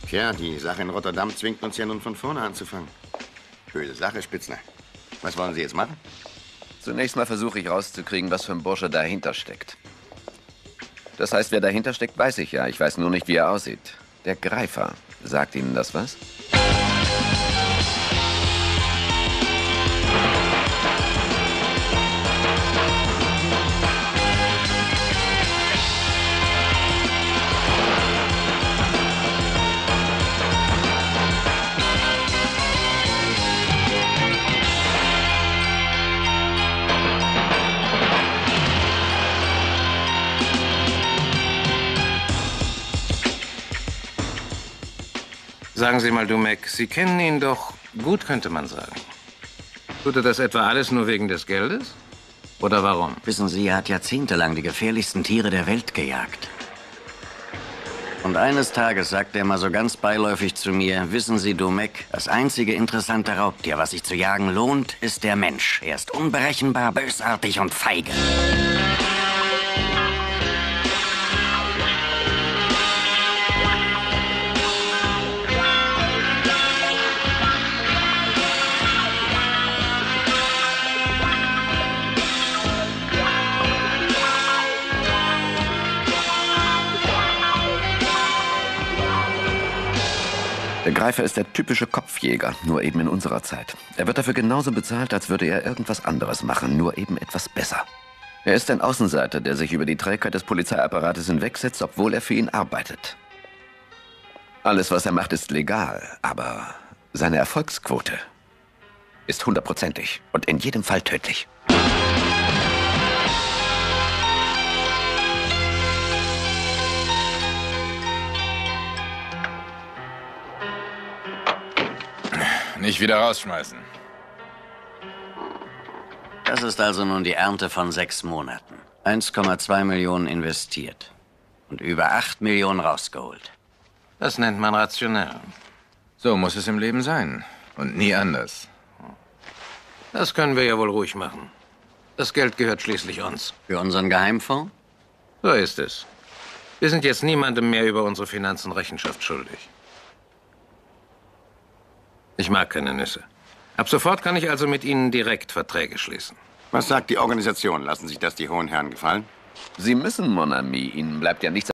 Tja, die Sache in Rotterdam zwingt uns ja nun von vorne anzufangen. Böse Sache, Spitzner. Was wollen Sie jetzt machen? Zunächst mal versuche ich rauszukriegen, was für ein Bursche dahinter steckt. Das heißt, wer dahinter steckt, weiß ich ja. Ich weiß nur nicht, wie er aussieht. Der Greifer. Sagt Ihnen das was? Sagen Sie mal, Dumek, Sie kennen ihn doch gut, könnte man sagen. Tut er das etwa alles nur wegen des Geldes? Oder warum? Wissen Sie, er hat jahrzehntelang die gefährlichsten Tiere der Welt gejagt. Und eines Tages sagt er mal so ganz beiläufig zu mir, wissen Sie, Dumek, das einzige interessante Raubtier, was sich zu jagen lohnt, ist der Mensch. Er ist unberechenbar, bösartig und feige. Der Greifer ist der typische Kopfjäger, nur eben in unserer Zeit. Er wird dafür genauso bezahlt, als würde er irgendwas anderes machen, nur eben etwas besser. Er ist ein Außenseiter, der sich über die Trägheit des Polizeiapparates hinwegsetzt, obwohl er für ihn arbeitet. Alles, was er macht, ist legal, aber seine Erfolgsquote ist 100%ig und in jedem Fall tödlich. Nicht wieder rausschmeißen. Das ist also nun die Ernte von 6 Monaten. 1,2 Millionen investiert. Und über 8 Millionen rausgeholt. Das nennt man rationell. So muss es im Leben sein. Und nie anders. Das können wir ja wohl ruhig machen. Das Geld gehört schließlich uns. Für unseren Geheimfonds? So ist es. Wir sind jetzt niemandem mehr über unsere Finanzen Rechenschaft schuldig. Ich mag keine Nüsse. Ab sofort kann ich also mit Ihnen direkt Verträge schließen. Was sagt die Organisation? Lassen sich das die hohen Herren gefallen? Sie müssen, Mon ami. Ihnen bleibt ja nichts